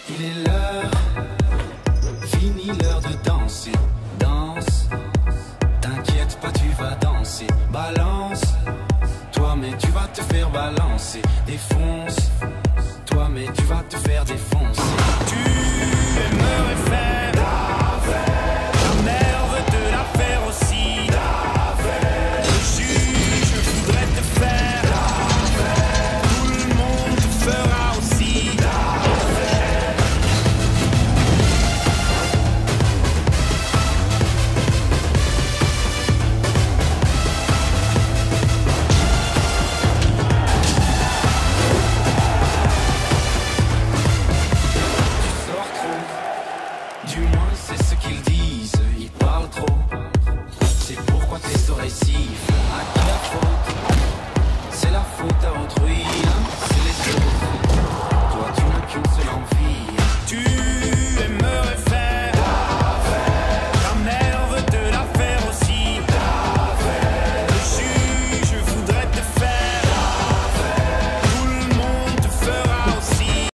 Il est l'heure, fini l'heure de danser. Danse, t'inquiète pas, tu vas danser. Balance, toi mais tu vas te faire balancer. Défonce, toi mais tu vas te faire défoncer. Tu aimerais